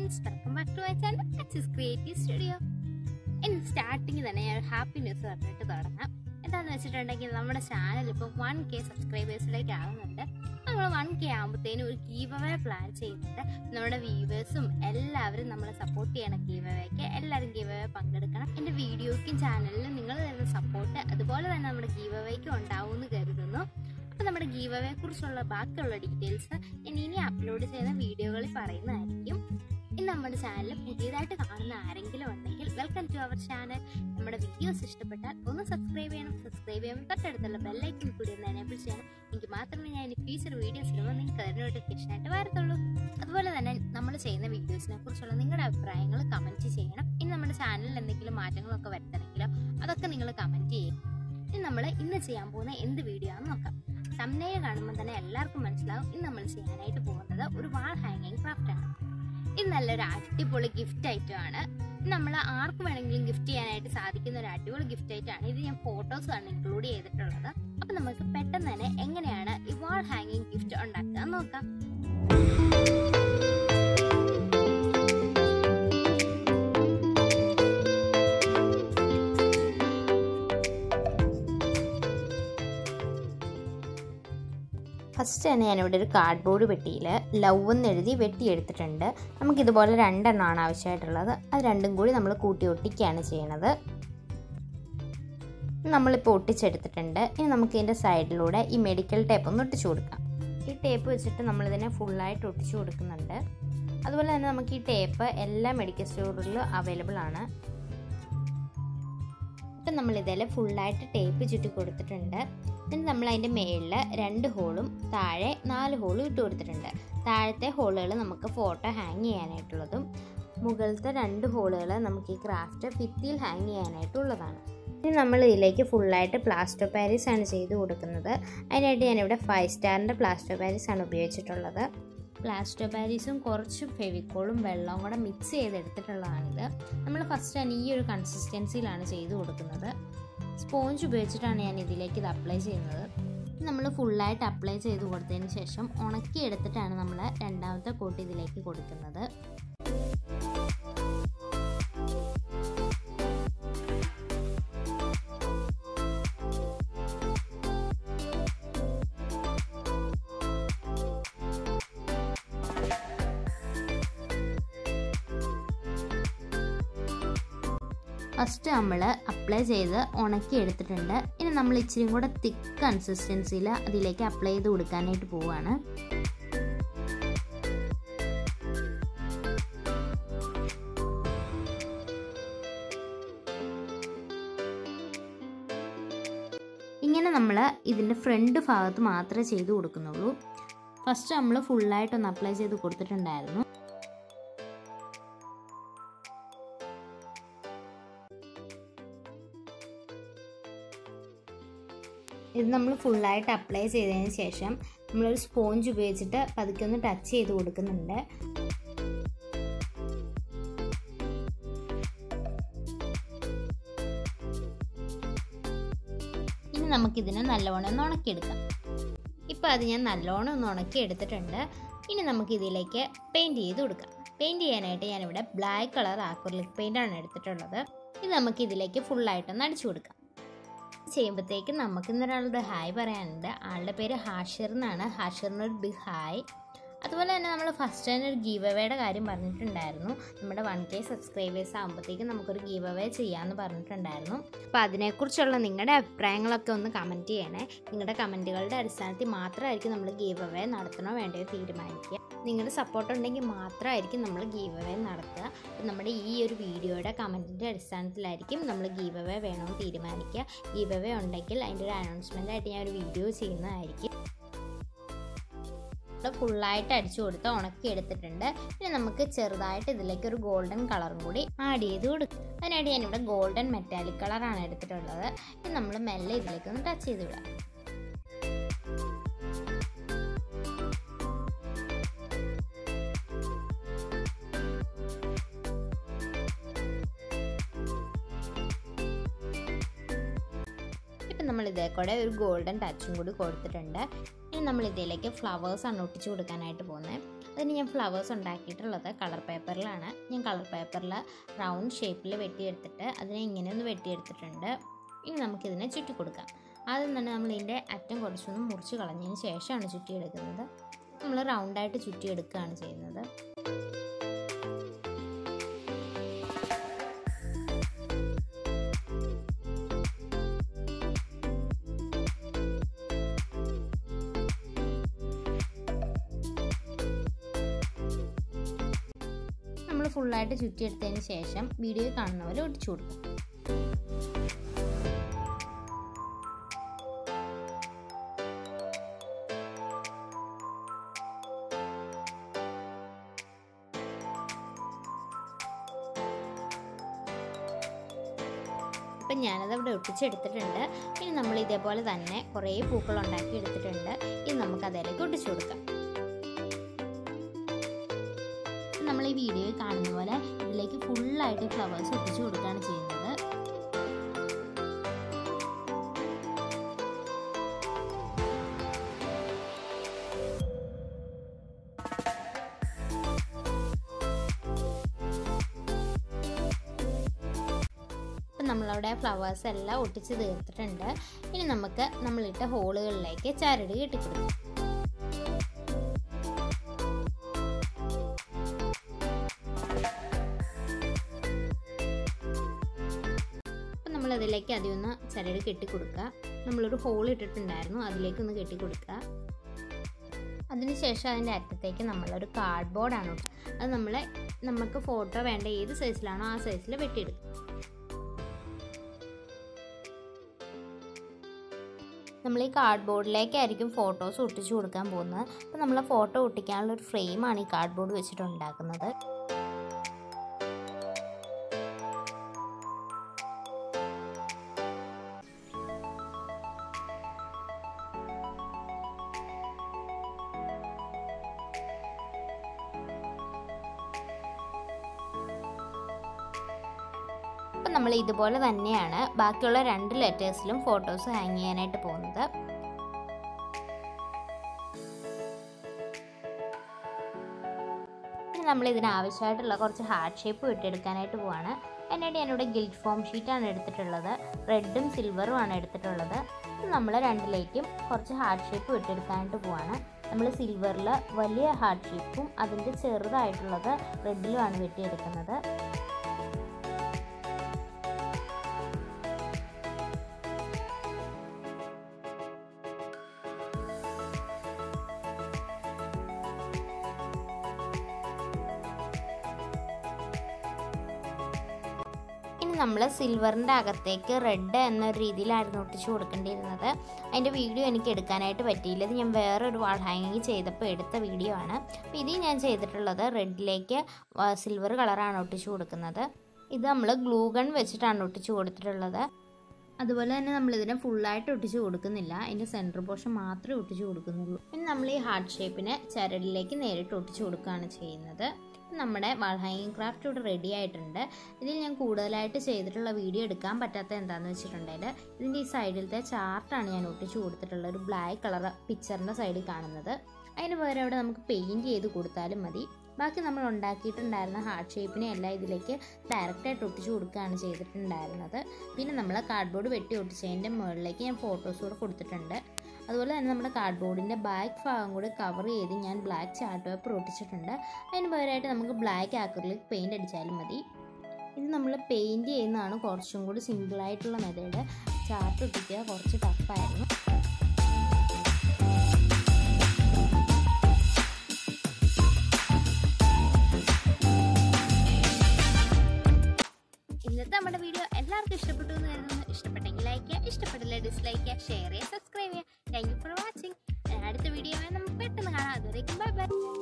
friends, welcome back to my channel, Access Creative Studio. In starting തന്നെ ഞാൻ happy news പറഞ്ഞിട്ട് തുടങ്ങാം. എന്താണെന്ന് വെച്ചിട്ടുണ്ടെങ്കിൽ നമ്മുടെ ചാനൽ ഇപ്പോൾ 1K സബ്സ്ക്രൈബേഴ്സിലേക്ക് ആവുന്നുണ്ട്. നമ്മൾ 1K ആകുമ്പോഴത്തേനും ഒരു ഗീവ് അവേ പ്ലാൻ ചെയ്യുന്നുണ്ട്. നമ്മുടെ വ്യൂവേഴ്സും എല്ലാവരും നമ്മളെ സപ്പോർട്ട് ചെയ്യണം. ഗീവ് അവേക്ക് എല്ലാവരും ഗീവ് അവേ പങ്കെടുക്കണം. എൻ്റെ വീഡിയോയ്ക്കും ചാനലിലും നിങ്ങൾ തരുന്ന സപ്പോർട്ട് അതുപോലെ തന്നെ നമ്മുടെ ഗീവ് അവേക്കും ഉണ്ടാവുമെന്ന് കരുതുന്നു. അപ്പോൾ നമ്മുടെ ഗീവ് അവയെ കുറിച്ചുള്ള ബാക്കിയുള്ള ഡീറ്റെയിൽസ് ഞാൻ ഇനി അപ്ലോഡ് ചെയ്യുന്ന വീഡിയോകളിൽ പറയുന്നതായിരിക്കും. ഇന്ന് നമ്മുടെ ചാനൽ പുതിയതായിട്ട് കാണുന്ന ആരെങ്കിലും ഉണ്ടെങ്കിൽ വെൽക്കം ടു അവർ ചാനൽ. നമ്മുടെ വീഡിയോസ് ഇഷ്ടപ്പെട്ടാൽ ഒന്ന് സബ്സ്ക്രൈബ് ചെയ്യണം. സബ്സ്ക്രൈബ് ചെയ്യുമ്പോൾ തൊട്ടടുത്തുള്ള ബെല്ലൈക്കൻ കൂടി ഒന്ന് എനേബിൾ ചെയ്യണം. എനിക്ക് മാത്രമേ ഞാൻ ഇനി ഫ്യൂച്ചർ വീഡിയോസ് ഇടുമ്പോൾ നിങ്ങൾക്ക് അതിന് നോട്ടിഫിക്കേഷൻ ആയിട്ട് വരത്തുള്ളൂ. അതുപോലെ തന്നെ നമ്മൾ ചെയ്യുന്ന വീഡിയോസിനെ കുറിച്ചുള്ള നിങ്ങളുടെ അഭിപ്രായങ്ങൾ കമൻറ്റ് ചെയ്യണം. ഇനി നമ്മുടെ ചാനലിൽ എന്തെങ്കിലും മാറ്റങ്ങളൊക്കെ വരുത്തണമെങ്കിലോ അതൊക്കെ നിങ്ങൾ കമൻറ്റ് ചെയ്യും. ഇനി നമ്മൾ ഇന്ന് ചെയ്യാൻ പോകുന്ന എന്ത് വീഡിയോ ആണെന്ന് നോക്കാം. തംബ്നെയിൽ കാണുമ്പോൾ തന്നെ എല്ലാവർക്കും മനസ്സിലാവും ഇന്ന് നമ്മൾ ചെയ്യാനായിട്ട് പോകുന്നത് ഒരു വാൾ ഹാങ്ങിങ് ക്രാഫ്റ്റ് ആണ്. ഇത് നല്ലൊരു അടിപൊളി ഗിഫ്റ്റ് ഐറ്റം ആണ്. നമ്മൾ ആർക്ക് വേണമെങ്കിലും ഗിഫ്റ്റ് ചെയ്യാനായിട്ട് സാധിക്കുന്ന ഒരു അടിപൊളി ഗിഫ്റ്റ് ഐറ്റം ആണ്. ഇത് ഞാൻ ഫോട്ടോസ് ആണ് ഇൻക്ലൂഡ് ചെയ്തിട്ടുള്ളത്. അപ്പൊ നമുക്ക് പെട്ടെന്ന് തന്നെ എങ്ങനെയാണ് ഈ വാൾ ഹാങ്ങിങ് ഗിഫ്റ്റ് ഉണ്ടാക്കുക നോക്കാം. ഫസ്റ്റ് തന്നെ ഞാനിവിടെ ഒരു കാർഡ്ബോർഡ് പെട്ടിയിൽ ലവ് എന്ന് എഴുതി വെട്ടിയെടുത്തിട്ടുണ്ട്. നമുക്കിതുപോലെ 2 എണ്ണമാണ് ആവശ്യമായിട്ടുള്ളത്. അത് രണ്ടും കൂടി നമ്മൾ കൂട്ടി ഒട്ടിക്കുകയാണ് ചെയ്യണത്. നമ്മളിപ്പോൾ ഒട്ടിച്ചെടുത്തിട്ടുണ്ട്. ഇനി നമുക്ക് ഇതിൻ്റെ സൈഡിലൂടെ ഈ മെഡിക്കൽ ടേപ്പ് ഒന്ന് ഒട്ടിച്ചു കൊടുക്കാം. ഈ ടേപ്പ് വെച്ചിട്ട് നമ്മളിതിനെ ഫുള്ളായിട്ട് ഒട്ടിച്ചു കൊടുക്കുന്നുണ്ട്. അതുപോലെ തന്നെ നമുക്ക് ഈ ടേപ്പ് എല്ലാ മെഡിക്കൽ സ്റ്റോറുകളിലും അവൈലബിൾ ആണ്. ഇപ്പം നമ്മളിതിൽ ഫുള്ളായിട്ട് ടേപ്പ് ചുറ്റി കൊടുത്തിട്ടുണ്ട്. എന്നിട്ട് നമ്മൾ അതിൻ്റെ മേളിൽ 2 ഹോളും താഴെ 4 ഹോളും ഇട്ട് കൊടുത്തിട്ടുണ്ട്. താഴത്തെ ഹോളുകൾ നമുക്ക് ഫോട്ടോ ഹാങ് ചെയ്യാനായിട്ടുള്ളതും മുകളിലത്തെ 2 ഹോളുകൾ നമുക്ക് ഈ ക്രാഫ്റ്റ് ഭിത്തിയിൽ ഹാങ് ചെയ്യാനായിട്ടുള്ളതാണ്. ഇനി നമ്മൾ ഇതിലേക്ക് ഫുള്ളായിട്ട് പ്ലാസ്റ്റർ പാരീസ് ആണ് ചെയ്ത് കൊടുക്കുന്നത്. അതിനായിട്ട് ഞാനിവിടെ 5 സ്റ്റാറിൻ്റെ പ്ലാസ്റ്റർ പാരീസ് ആണ് ഉപയോഗിച്ചിട്ടുള്ളത്. പ്ലാസ്റ്റർ പാരീസും കുറച്ച് ഫെവിക്കോളും വെള്ളവും കൂടെ മിക്സ് ചെയ്തെടുത്തിട്ടുള്ളതാണിത്. നമ്മൾ ഫസ്റ്റ് തന്നെ ഈ ഒരു കൺസിസ്റ്റൻസിയിലാണ് ചെയ്ത് കൊടുക്കുന്നത്. സ്പോഞ്ച് ഉപയോഗിച്ചിട്ടാണ് ഞാൻ ഇതിലേക്ക് ഇത് അപ്ലൈ ചെയ്യുന്നത്. നമ്മൾ ഫുള്ളായിട്ട് അപ്ലൈ ചെയ്ത് കൊടുത്തതിന് ശേഷം ഉണക്കി എടുത്തിട്ടാണ് നമ്മൾ രണ്ടാമത്തെ കോട്ട് ഇതിലേക്ക് കൊടുക്കുന്നത്. ഫസ്റ്റ് നമ്മൾ അപ്ലൈ ചെയ്ത് ഉണക്കി എടുത്തിട്ടുണ്ട്. ഇനി നമ്മൾ ഇച്ചിരി കൂടെ തിക്ക് കൺസിസ്റ്റൻസിയിൽ അതിലേക്ക് അപ്ലൈ ചെയ്ത് കൊടുക്കാനായിട്ട് പോവുകയാണ്. ഇങ്ങനെ നമ്മൾ ഇതിൻ്റെ ഫ്രണ്ട് ഭാഗത്ത് മാത്രമേ ചെയ്ത് കൊടുക്കുന്നുള്ളൂ. ഫസ്റ്റ് നമ്മൾ ഫുള്ളായിട്ടൊന്ന് അപ്ലൈ ചെയ്ത് കൊടുത്തിട്ടുണ്ടായിരുന്നു. ഇത് നമ്മൾ ഫുള്ളായിട്ട് അപ്ലൈ ചെയ്തതിന് ശേഷം നമ്മളൊരു സ്പോഞ്ച് ഉപയോഗിച്ചിട്ട് പതുക്കെ ഒന്ന് ടച്ച് ചെയ്ത് കൊടുക്കുന്നുണ്ട്. ഇനി നമുക്കിതിനെ നല്ലോണം ഒന്ന് ഉണക്കിയെടുക്കാം. ഇപ്പോൾ അത് ഞാൻ നല്ലോണം ഒന്ന് ഉണക്കി എടുത്തിട്ടുണ്ട്. ഇനി നമുക്കിതിലേക്ക് പെയിൻറ്റ് ചെയ്ത് കൊടുക്കാം. പെയിൻറ്റ് ചെയ്യാനായിട്ട് ഞാനിവിടെ ബ്ലാക്ക് കളർ ആക്രിലിക് പെയിൻ്റാണ് എടുത്തിട്ടുള്ളത്. ഇത് നമുക്കിതിലേക്ക് ഫുള്ളായിട്ടൊന്ന് അടിച്ചു കൊടുക്കാം. ചെയ്യുമ്പോഴത്തേക്കും നമുക്ക് ഇന്നൊരാളുടെ ഹായ് പറയാനുണ്ട്. ആളുടെ പേര് ഹാഷിർ എന്നാണ്. ഹാഷിറിനൊരു ബിഗ് ഹായ്. അതുപോലെ തന്നെ നമ്മൾ ഫസ്റ്റ് തന്നെ ഒരു ഗീവ് അവേയുടെ കാര്യം പറഞ്ഞിട്ടുണ്ടായിരുന്നു. നമ്മുടെ 1K സബ്സ്ക്രൈബേഴ്സ് ആകുമ്പോഴത്തേക്കും നമുക്കൊരു ഗീവ് അവേ ചെയ്യാമെന്ന് പറഞ്ഞിട്ടുണ്ടായിരുന്നു. അപ്പോൾ അതിനെക്കുറിച്ചുള്ള നിങ്ങളുടെ അഭിപ്രായങ്ങളൊക്കെ ഒന്ന് കമൻറ്റ് ചെയ്യണേ. നിങ്ങളുടെ കമൻറ്റുകളുടെ അടിസ്ഥാനത്തിൽ മാത്രമായിരിക്കും നമ്മൾ ഗീവ് അവേ നടത്തണോ വേണ്ടയോ തീരുമാനിക്കുക. നിങ്ങളുടെ സപ്പോർട്ട് ഉണ്ടെങ്കിൽ മാത്രമായിരിക്കും നമ്മൾ ഗീവ് അവേ നടത്തുക. നമ്മുടെ ഈ ഒരു വീഡിയോയുടെ കമൻറ്റിൻ്റെ അടിസ്ഥാനത്തിലായിരിക്കും നമ്മൾ ഗീവ് അവേ വേണമെന്ന് തീരുമാനിക്കുക. ഗീവ് അവേ ഉണ്ടെങ്കിൽ അതിൻ്റെ ഒരു അനൗൺസ്മെൻ്റ് ആയിട്ട് ഞാൻ ഒരു വീഡിയോ ചെയ്യുന്നതായിരിക്കും. ഫുള്ളായിട്ട് അടിച്ചു കൊടുത്ത് ഉണക്കി എടുത്തിട്ടുണ്ട്. ഇനി നമുക്ക് ചെറുതായിട്ട് ഇതിലേക്ക് ഒരു ഗോൾഡൻ കളറും കൂടി ആഡ് ചെയ്ത് കൊടുക്കും. അതിനായിട്ട് ഞാനിവിടെ ഗോൾഡൻ മെറ്റാലിക് കളറാണ് എടുത്തിട്ടുള്ളത്. ഇനി നമ്മൾ മെല്ലെ ഇതിലേക്കൊന്ന് ടച്ച് ചെയ്ത് വിടാം. നമ്മൾ ഇതേ കൂടെ ഒരു ഗോൾഡൻ ടച്ചും കൂടി കൊടുത്തിട്ടുണ്ട്. ഇനി നമ്മൾ ഇതിലേക്ക് ഫ്ലവേഴ്സ് ആണ് ഒട്ടിച്ചു കൊടുക്കാനായിട്ട് പോകുന്നത്. അതിന് ഞാൻ ഫ്ലവേഴ്സ് ഉണ്ടാക്കിയിട്ടുള്ളത് കളർ പേപ്പറിലാണ്. ഞാൻ കളർ പേപ്പറിൽ റൗണ്ട് ഷേപ്പിൽ വെട്ടിയെടുത്തിട്ട് അതിനെ ഇങ്ങനെ ഒന്ന് വെട്ടിയെടുത്തിട്ടുണ്ട്. ഇനി നമുക്കിതിനെ ചുറ്റി കൊടുക്കാം. ആദ്യം തന്നെ നമ്മൾ ഇതിൻ്റെ അറ്റം കുറച്ചൊന്ന് മുറിച്ച് കളഞ്ഞതിന് ശേഷമാണ് ചുറ്റിയെടുക്കുന്നത്. നമ്മൾ റൗണ്ടായിട്ട് ചുറ്റിയെടുക്കുകയാണ് ചെയ്യുന്നത്. നമ്മൾ ഫുള്ളായിട്ട് ചുറ്റിയെടുത്തതിന് ശേഷം വീഡിയോ കാണുന്ന പോലെ ഒട്ടിച്ചു കൊടുക്കും. അപ്പം ഞാനതവിടെ ഒട്ടിച്ചെടുത്തിട്ടുണ്ട്. ഇനി നമ്മൾ ഇതേപോലെ തന്നെ കുറേ പൂക്കൾ ഉണ്ടാക്കി എടുത്തിട്ടുണ്ട്. ഇനി നമുക്ക് അതിലേക്ക് ഒട്ടിച്ചു കൊടുക്കാം. നമ്മൾ ഈ വീഡിയോയിൽ കാണുന്ന പോലെ ഇതിലേക്ക് ഫുള്ളായിട്ട് ഫ്ലവേഴ്സ് ഒട്ടിച്ചു കൊടുക്കുകയാണ് ചെയ്യുന്നത്. നമ്മളവിടെ ഫ്ലവേഴ്സ് എല്ലാം ഒട്ടിച്ച് തീർത്തിട്ടുണ്ട്. ഇനി നമുക്ക് നമ്മളിട്ട ഹോളുകളിലേക്ക് ചരട് കെട്ടിക്കൊടുക്കും. അപ്പം നമ്മളതിലേക്ക് അതൊന്ന് ചരട് കെട്ടിക്കൊടുക്കുക. നമ്മളൊരു ഹോൾ ഇട്ടിട്ടുണ്ടായിരുന്നു, അതിലേക്കൊന്ന് കെട്ടിക്കൊടുക്കുക. അതിനുശേഷം അതിൻ്റെ അറ്റത്തേക്ക് നമ്മളൊരു കാർഡ്ബോർഡാണ്. അത് നമുക്ക് ഫോട്ടോ വേണ്ട ഏത് സൈസിലാണോ ആ സൈസിൽ വെട്ടിയെടുക്കും. നമ്മൾ ഈ കാർഡ്ബോർഡിലേക്കായിരിക്കും ഫോട്ടോസ് ഒട്ടിച്ചു കൊടുക്കാൻ പോകുന്നത്. അപ്പോൾ നമ്മൾ ഫോട്ടോ ഒട്ടിക്കാനുള്ള ഒരു ഫ്രെയിമാണ് ഈ കാർഡ്ബോർഡ് വെച്ചിട്ട് ഉണ്ടാക്കുന്നത്. അപ്പം നമ്മൾ ഇതുപോലെ തന്നെയാണ് ബാക്കിയുള്ള 2 ലെറ്റേഴ്സിലും ഫോട്ടോസ് ഹാങ് ചെയ്യാനായിട്ട് പോകുന്നത്. ഇനി നമ്മൾ ഇതിനാവശ്യമായിട്ടുള്ള കുറച്ച് ഹാർട്ട് ഷേപ്പ് വെട്ടിയെടുക്കാനായിട്ട് പോവാണ്. അതിനായിട്ട് ഞാനിവിടെ ഗിൽറ്റ് ഫോം ഷീറ്റാണ് എടുത്തിട്ടുള്ളത്. റെഡും സിൽവറും ആണ് എടുത്തിട്ടുള്ളത്. നമ്മൾ രണ്ടിലേക്കും കുറച്ച് ഹാർട്ട് ഷേപ്പ് വെട്ടിയെടുക്കാനായിട്ട് പോവാണ്. നമ്മൾ സിൽവറിൽ വലിയ ഹാർട്ട് ഷേപ്പും അതിൻ്റെ ചെറുതായിട്ടുള്ളത് റെഡിലുമാണ് വെട്ടിയെടുക്കുന്നത്. നമ്മൾ സിൽവറിൻ്റെ അകത്തേക്ക് റെഡ് എന്നൊരു രീതിയിലായിരുന്നു ഒട്ടിച്ചു കൊടുക്കേണ്ടിയിരുന്നത്. അതിൻ്റെ വീഡിയോ എനിക്ക് എടുക്കാനായിട്ട് പറ്റിയില്ല. ഇത് ഞാൻ വേറൊരു വാൾ ഹാങ്ങിങ് ചെയ്തപ്പോൾ എടുത്ത വീഡിയോ ആണ്. അപ്പോൾ ഇത് ഞാൻ ചെയ്തിട്ടുള്ളത് റെഡിലേക്ക് സിൽവർ കളറാണ് ഒട്ടിച്ചു കൊടുക്കുന്നത്. ഇത് നമ്മൾ ഗ്ലൂ ഗൺ വെച്ചിട്ടാണ് ഒട്ടിച്ചു കൊടുത്തിട്ടുള്ളത്. അതുപോലെ തന്നെ നമ്മളിതിനെ ഫുള്ളായിട്ട് ഒട്ടിച്ചു കൊടുക്കുന്നില്ല, അതിൻ്റെ സെൻറ്റർ പോർഷൻ മാത്രമേ ഒട്ടിച്ചു കൊടുക്കുന്നുള്ളൂ. ഇനി നമ്മൾ ഈ ഹാർട്ട് ഷേപ്പിനെ ചരടിലേക്ക് നേരിട്ട് ഒട്ടിച്ചു കൊടുക്കുകയാണ് ചെയ്യുന്നത്. നമ്മുടെ വാൾ ഹാങ്ങിങ് ക്രാഫ്റ്റ് ഇവിടെ റെഡി ആയിട്ടുണ്ട്. ഇതിൽ ഞാൻ കൂടുതലായിട്ട് ചെയ്തിട്ടുള്ള വീഡിയോ എടുക്കാൻ പറ്റാത്ത എന്താണെന്ന് വെച്ചിട്ടുണ്ടെങ്കിൽ ഇതിൻ്റെ ഈ സൈഡിലത്തെ ചാർട്ടാണ് ഞാൻ ഒട്ടിച്ചു കൊടുത്തിട്ടുള്ളത്. ഒരു ബ്ലാക്ക് കളർ പിക്ചറിൻ്റെ സൈഡിൽ കാണുന്നത്. അതിന് പകരം അവിടെ നമുക്ക് പെയിൻറ്റ് ചെയ്ത് കൊടുത്താലും മതി. ബാക്കി നമ്മൾ ഉണ്ടാക്കിയിട്ടുണ്ടായിരുന്ന ഹാർട്ട് ഷേപ്പിനെ എല്ലാം ഇതിലേക്ക് ഡയറക്റ്റായിട്ട് ഒട്ടിച്ചു കൊടുക്കുകയാണ് ചെയ്തിട്ടുണ്ടായിരുന്നത്. പിന്നെ നമ്മൾ കാർഡ്ബോർഡ് വെട്ടി ഒട്ടിച്ചതിൻ്റെ മുകളിലേക്ക് ഞാൻ ഫോട്ടോസ് കൂടെ കൊടുത്തിട്ടുണ്ട്. അതുപോലെ തന്നെ നമ്മുടെ കാർഡ്ബോർഡിൻ്റെ ബാക്ക് ഭാഗം കൂടി കവർ ചെയ്ത് ഞാൻ ബ്ലാക്ക് ചാർട്ട് പേപ്പർ ഒട്ടിച്ചിട്ടുണ്ട്. അതിന് പകരമായിട്ട് നമുക്ക് ബ്ലാക്ക് ആക്രിലിക് പെയിൻറ്റ് അടിച്ചാലും മതി. ഇത് നമ്മൾ പെയിൻറ്റ് ചെയ്യുന്നതാണ് കുറച്ചും കൂടി സിമ്പിളായിട്ടുള്ള മെത്തേഡ്. ചാർട്ട് ഒട്ടിക്കുക കുറച്ച് ടഫായിരുന്നു. ഇന്നത്തെ നമ്മുടെ വീഡിയോ എല്ലാവർക്കും ഇഷ്ടപ്പെട്ടു എന്ന് കരുതുന്നു. ഇഷ്ടപ്പെട്ടെങ്കിൽ ലൈക്ക് ചെയ്യുക, ഇഷ്ടപ്പെട്ടില്ല ഡിസ്ലൈക്ക് ചെയ്യുക, ഷെയർ ചെയ്യുക, സബ്സ്ക്രൈബ് ചെയ്യുക. Thank you for watching. അടുത്ത വീഡിയോ നമുക്ക് പെട്ടെന്ന് കാണാം. അതുവരേക്കും ബൈ ബൈ.